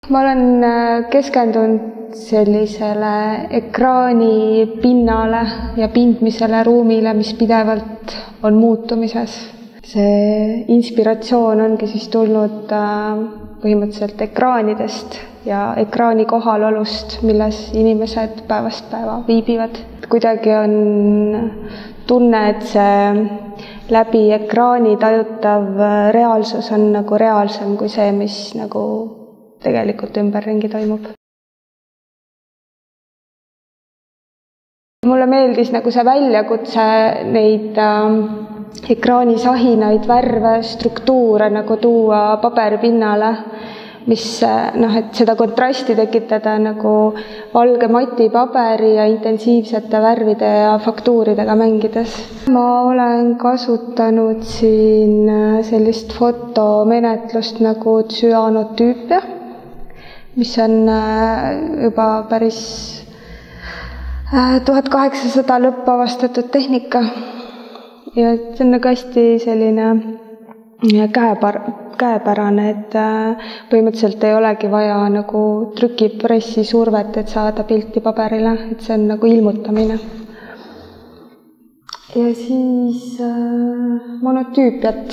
Ma olen keskendunud sellisele ekraani pinnale ja pindmisele ruumile, mis pidevalt on muutumises. See inspiratsioon ongi siis tulnud põhimõtteliselt ekraanidest ja ekraani kohalolust, milles inimesed päevast päeva viibivad. Kuidagi on tunne, et see läbi ekraani tajutav reaalsus on nagu reaalsem kui see, mis nagu tegelikult ümberringi toimub. Mulle meeldis nagu see väljakutse neid ekraanisahinaid, värve, struktuure nagu tuua paberipinnale, mis, et seda kontrasti tekitada nagu valge matipaberi ja intensiivsete värvide ja faktuuridega mängides. Ma olen kasutanud siin sellist fotomenetlust nagu tsüanotüüpia, mis on juba päris 1800 lõppu avastatud tehnika. Ja see on nagu hästi selline käepärane, et põhimõtteliselt ei olegi vaja nagu trükipressi survet, et saada pilti paberile, et see on nagu ilmutamine. Ja siis monotüüpiat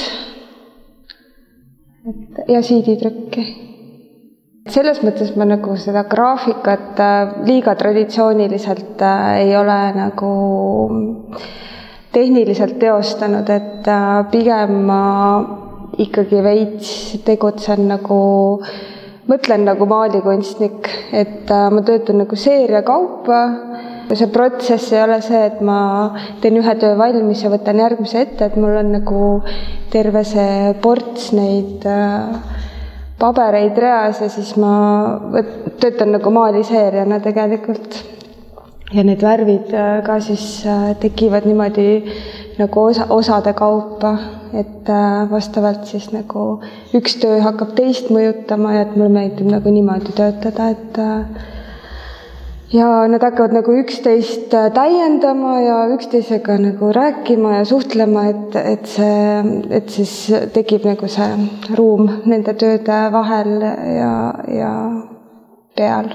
ja siiditrükki. Selles mõttes ma nagu seda graafikat liiga traditsiooniliselt ei ole nagu tehniliselt teostanud, et pigem ma ikkagi veits tegutsen nagu, mõtlen nagu maalikunstnik, et ma töötan nagu seeriakaupa. See protsess ei ole see, et ma teen ühe töö valmis ja võtan järgmise ette, et mul on nagu terve see ports neid pabereid reas ja siis ma töötan nagu maaliseeriana tegelikult. Ja need värvid ka siis tekivad niimoodi nagu osade kaupa, et vastavalt siis nagu üks töö hakkab teist mõjutama ja et mulle meeldib nagu niimoodi töötada, et ja nad hakkavad nagu üksteist täiendama ja üksteisega nagu rääkima ja suhtlema, et siis tekib nagu see ruum nende tööde vahel ja peal.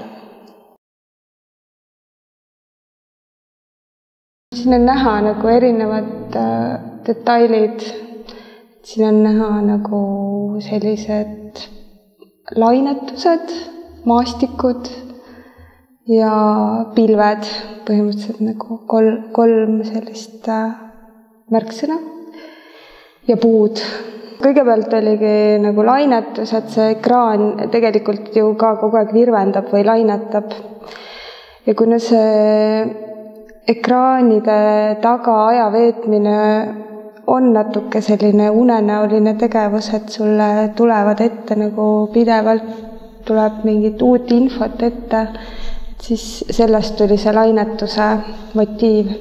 Siin on näha nagu erinevad detailid. Siin on näha nagu sellised lainetused, maastikud ja pilved, põhimõtteliselt nagu kolm sellist märksõna ja puud. Kõigepealt oligi nagu lainetus, et see ekraan tegelikult ju ka kogu aeg virvendab või lainetab. Ja kuna see ekraanide taga aja veetmine on natuke selline unenäoline tegevus, et sulle tulevad ette nagu pidevalt tuleb mingit uut infot ette, siis sellest tuli see lainetuse motiiv.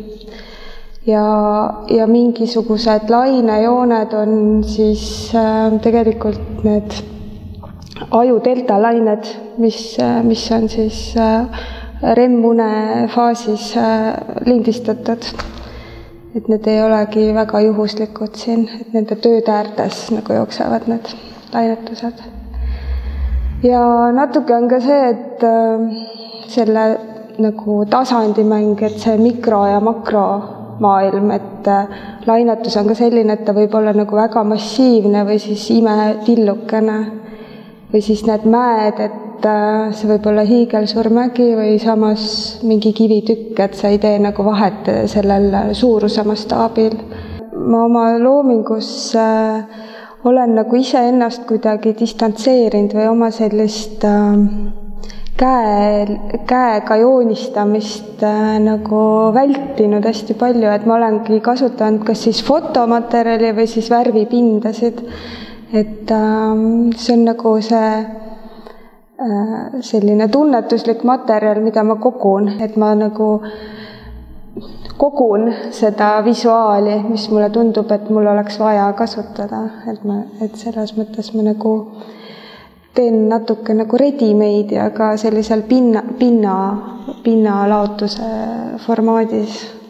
Ja mingisugused lainejooned on siis tegelikult need aju deltalained, mis on siis REM-une faasis lindistatud. Et need ei olegi väga juhuslikud siin, et nende tööde äärdes nagu jooksevad need lainetused. Ja natuke on ka see, et selle nagu tasandimäng, et see mikro- ja makromaailm, et lainetus on ka selline, et ta võib olla nagu väga massiivne või siis imetillukene või siis need mäed, et see võib olla hiigelsuur mägi või samas mingi kivitükk, et sa ei tee nagu vahet sellel suuruse mastaabil. Ma oma loomingus olen nagu iseennast kuidagi distantseerinud või oma sellist käega joonistamist nagu vältinud hästi palju, et ma olengi kasutanud kas siis fotomaterjali või siis värvipindasid. Et see on nagu selline tunnetuslik materjal, mida ma kogun, et ma nagu kogun seda visuaali, mis mulle tundub, et mul oleks vaja kasutada, et selles mõttes ma nagu teen natuke nagu ready-made'i, aga sellisel pinnalaotuse formaadis.